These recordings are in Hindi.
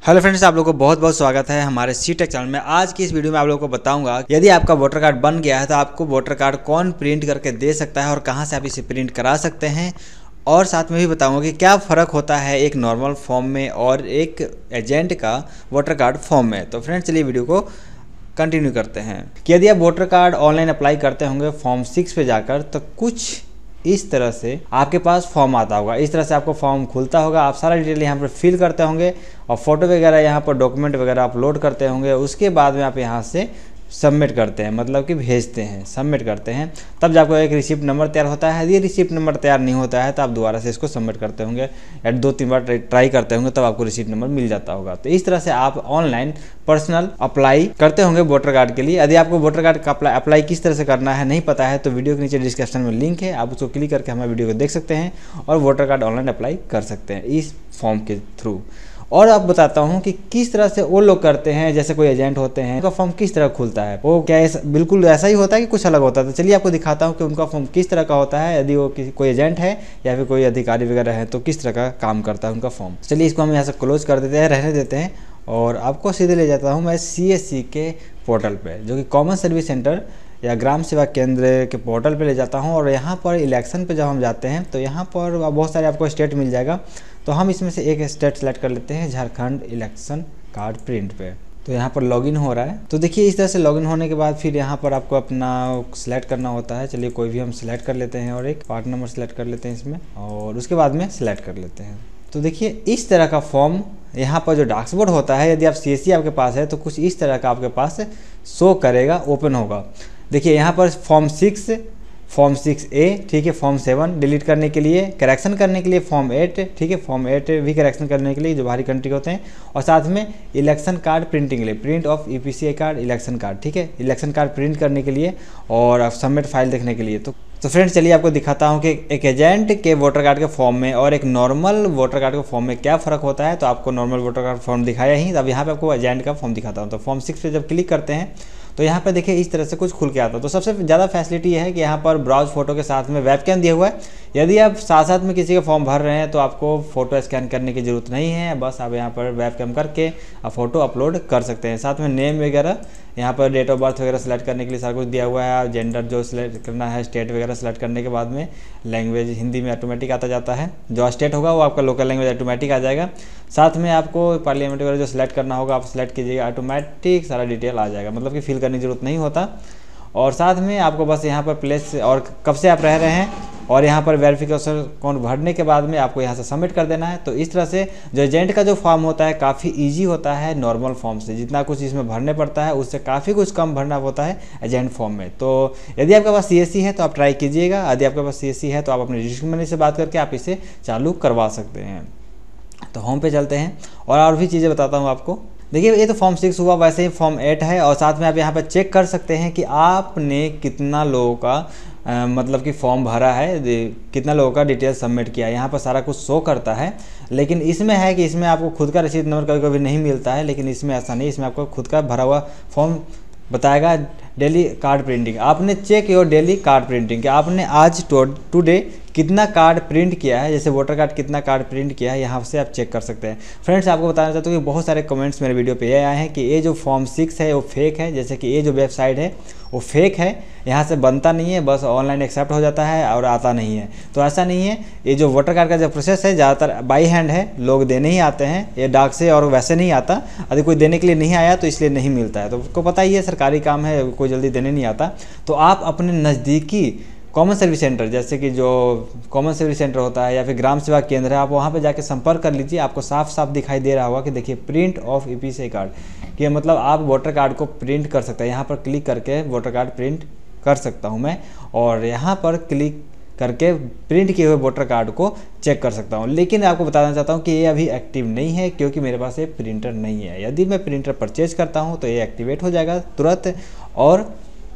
हेलो फ्रेंड्स, आप लोगों को बहुत बहुत स्वागत है हमारे सी टेक चैनल में। आज की इस वीडियो में आप लोगों को बताऊंगा यदि आपका वोटर कार्ड बन गया है तो आपको वोटर कार्ड कौन प्रिंट करके दे सकता है और कहां से आप इसे प्रिंट करा सकते हैं। और साथ में भी बताऊंगा कि क्या फ़र्क होता है एक नॉर्मल फॉर्म में और एक एजेंट का वोटर कार्ड फॉर्म में। तो फ्रेंड्स चलिए वीडियो को कंटिन्यू करते हैं कि यदि आप वोटर कार्ड ऑनलाइन अप्लाई करते होंगे फॉर्म 6 पे जाकर, तो कुछ इस तरह से आपके पास फॉर्म आता होगा। इस तरह से आपको फॉर्म खुलता होगा, आप सारा डिटेल यहाँ पर फिल करते होंगे और फोटो वगैरह यहाँ पर डॉक्यूमेंट वगैरह अपलोड करते होंगे। उसके बाद में आप यहाँ से सबमिट करते हैं, मतलब कि भेजते हैं, सबमिट करते हैं। तब जाकर एक रिसिप्ट नंबर तैयार होता है। यदि रिसिप्ट नंबर तैयार नहीं होता है तो आप दोबारा से इसको सबमिट करते होंगे या 2-3 बार ट्राई करते होंगे, तब आपको रिसिप्ट नंबर मिल जाता होगा। तो इस तरह से आप ऑनलाइन पर्सनल अप्लाई करते होंगे वोटर कार्ड के लिए। यदि आपको वोटर कार्ड का अप्लाई किस तरह से करना है नहीं पता है तो वीडियो के नीचे डिस्क्रिप्शन में लिंक है, आप उसको क्लिक करके हमारे वीडियो को देख सकते हैं और वोटर कार्ड ऑनलाइन अप्लाई कर सकते हैं इस फॉर्म के थ्रू। और अब बताता हूँ कि किस तरह से वो लोग करते हैं, जैसे कोई एजेंट होते हैं, उनका फॉर्म किस तरह खुलता है। वो क्या बिल्कुल ऐसा ही होता है कि कुछ अलग होता है। तो चलिए आपको दिखाता हूँ कि उनका फॉर्म किस तरह का होता है। यदि वो कोई एजेंट है या फिर कोई अधिकारी वगैरह है तो किस तरह का काम करता है उनका फॉर्म। चलिए इसको हम यहाँ से क्लोज कर देते हैं, रहने देते हैं और आपको सीधे ले जाता हूँ मैं CSC के पोर्टल पर, जो कि कॉमन सर्विस सेंटर या ग्राम सेवा केंद्र के पोर्टल पे ले जाता हूँ। और यहाँ पर इलेक्शन पे जब हम जाते हैं तो यहाँ पर बहुत सारे आपको स्टेट मिल जाएगा। तो हम इसमें से एक स्टेट सेलेक्ट कर लेते हैं, झारखंड इलेक्शन कार्ड प्रिंट पे। तो यहाँ पर लॉगिन हो रहा है। तो देखिए इस तरह से लॉगिन होने के बाद फिर यहाँ पर आपको अपना सिलेक्ट करना होता है। चलिए कोई भी हम सिलेक्ट कर लेते हैं और एक पार्ट नंबर सेलेक्ट कर लेते हैं इसमें और उसके बाद में सिलेक्ट कर लेते हैं। तो देखिए इस तरह का फॉर्म यहाँ पर जो डैशबोर्ड होता है, यदि आप CSC आपके पास है तो कुछ इस तरह का आपके पास शो करेगा, ओपन होगा। देखिए यहाँ पर फॉर्म 6, फॉर्म 6A, ठीक है, फॉर्म 7 डिलीट करने के लिए, करेक्शन करने के लिए फॉर्म 8, ठीक है, फॉर्म 8 भी करेक्शन करने के लिए जो बाहरी कंट्री होते हैं, और साथ में इलेक्शन कार्ड प्रिंटिंग के लिए, print of EPCI card election card, ठीक है, इलेक्शन कार्ड प्रिंट करने के लिए और सबमिट फाइल देखने के लिए। तो फ्रेंड्स चलिए आपको दिखाता हूँ कि एक एजेंट के वोटर कार्ड के फॉर्म में और एक नॉर्मल वोटर कार्ड के फॉर्म में क्या फ़र्क होता है। तो आपको नॉर्मल वोटर कार्ड फॉर्म दिखाया ही, अब यहाँ पे आपको एजेंट का फॉर्म दिखाता हूँ। तो फॉर्म 6 पे जब क्लिक करते हैं तो यहाँ पर देखिए इस तरह से कुछ खुल के आता है। तो सबसे ज़्यादा फैसिलिटी है कि यहाँ पर ब्राउज फोटो के साथ में वेबकैम दिया हुआ है। यदि आप साथ साथ में किसी का फॉर्म भर रहे हैं तो आपको फ़ोटो स्कैन करने की ज़रूरत नहीं है, बस आप यहाँ पर वेबकैम करके आप फ़ोटो अपलोड कर सकते हैं। साथ में नेम वगैरह, यहाँ पर डेट ऑफ बर्थ वगैरह सेलेक्ट करने के लिए सारा कुछ दिया हुआ है। जेंडर जो सिलेक्ट करना है, स्टेट वगैरह सेलेक्ट करने के बाद में लैंग्वेज हिंदी में ऑटोमेटिक आता जाता है। जो स्टेट होगा वो आपका लोकल लैंग्वेज ऑटोमेटिक आ जाएगा। साथ में आपको पार्लियामेंट वगैरह जो सिलेक्ट करना होगा आप सिलेक्ट कीजिएगा, ऑटोमेटिक सारा डिटेल आ जाएगा, मतलब कि फिल करने की जरूरत नहीं होता। और साथ में आपको बस यहाँ पर प्लेस और कब से आप रह रहे हैं और यहाँ पर वेरिफिकेशन कोड भरने के बाद में आपको यहाँ से सबमिट कर देना है। तो इस तरह से जो एजेंट का जो फॉर्म होता है काफ़ी इजी होता है नॉर्मल फॉर्म से। जितना कुछ इसमें भरने पड़ता है उससे काफ़ी कुछ कम भरना होता है एजेंट फॉर्म में। तो यदि आपके पास CSC है तो आप ट्राई कीजिएगा। यदि आपके पास CSC है तो आप अपने रजिस्ट्रेशन मैनेजर से बात करके आप इसे चालू करवा सकते हैं। तो होम पे चलते हैं और भी चीज़ें बताता हूँ आपको। देखिए ये तो फॉर्म 6 हुआ, वैसे ही फॉर्म 8 है और साथ में आप यहाँ पर चेक कर सकते हैं कि आपने कितना लोगों का मतलब कि फॉर्म भरा है, कितना लोगों का डिटेल सबमिट किया है। यहाँ पर सारा कुछ शो करता है। लेकिन इसमें है कि इसमें आपको खुद का रसीद नंबर कभी कभी नहीं मिलता है, लेकिन इसमें ऐसा नहीं, इसमें आपको खुद का भरा हुआ फॉर्म बताएगा। डेली कार्ड प्रिंटिंग, आपने check your daily card printing कि आपने आज टुडे कितना कार्ड प्रिंट किया है, जैसे वोटर कार्ड कितना कार्ड प्रिंट किया है, यहाँ से आप चेक कर सकते हैं। फ्रेंड्स आपको बताना चाहता हूँ कि बहुत सारे कमेंट्स मेरे वीडियो पे ये आए हैं कि ये जो फॉर्म 6 है वो फेक है, जैसे कि ये जो वेबसाइट है वो फेक है, यहाँ से बनता नहीं है, बस ऑनलाइन एक्सेप्ट हो जाता है और आता नहीं है। तो ऐसा नहीं है। ये जो वोटर कार्ड का जो प्रोसेस है ज़्यादातर बाई हैंड है, लोग देने ही आते हैं, ये डाक से और वैसे नहीं आता। यदि कोई देने के लिए नहीं आया तो इसलिए नहीं मिलता है। तो आपको पता ही है सरकारी काम है, कोई जल्दी देने नहीं आता। तो आप अपने नज़दीकी कॉमन सर्विस सेंटर, जैसे कि जो कॉमन सर्विस सेंटर होता है या फिर ग्राम सेवा केंद्र है, आप वहाँ पे जाके संपर्क कर लीजिए। आपको साफ साफ दिखाई दे रहा होगा कि देखिए प्रिंट ऑफ EPCI कार्ड, कि मतलब आप वोटर कार्ड को प्रिंट कर सकते हैं। यहाँ पर क्लिक करके वोटर कार्ड प्रिंट कर सकता हूँ मैं और यहाँ पर क्लिक करके प्रिंट किए हुए वोटर कार्ड को चेक कर सकता हूँ। लेकिन आपको बताना चाहता हूँ कि ये अभी एक्टिव नहीं है क्योंकि मेरे पास ये प्रिंटर नहीं है। यदि मैं प्रिंटर परचेज करता हूँ तो ये एक्टिवेट हो जाएगा तुरंत और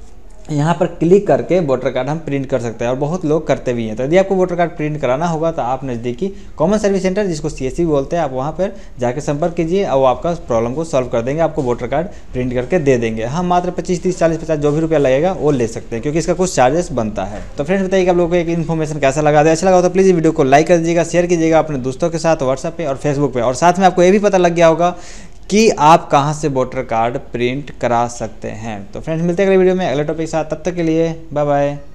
यहाँ पर क्लिक करके वोटर कार्ड हम प्रिंट कर सकते हैं और बहुत लोग करते भी हैं। तो यदि आपको वोटर कार्ड प्रिंट कराना होगा तो आप नज़दीकी कॉमन सर्विस सेंटर, जिसको CSC बोलते हैं, आप वहाँ पर जाकर संपर्क कीजिए और वो आपका प्रॉब्लम को सॉल्व कर देंगे, आपको वोटर कार्ड प्रिंट करके दे देंगे। हम मात्र 25, 30, 40, 50 जो भी रुपया लगेगा वो ले सकते हैं, क्योंकि इसका कुछ चार्जेस बनता है। तो फ्रेंड्स बताइए आप लोगों को एक इन्फॉर्मेशन कैसा लगा। अच्छा लगा तो प्लीज़ वीडियो को लाइक कर दीजिएगा, शेयर कीजिएगा अपने दोस्तों के साथ व्हाट्सएप पे और फेसबुक पे। और साथ में आपको ये भी पता लग गया होगा कि आप कहां से वोटर कार्ड प्रिंट करा सकते हैं। तो फ्रेंड्स मिलते हैं अगले वीडियो में अगले टॉपिक के साथ, तब तक के लिए बाय बाय।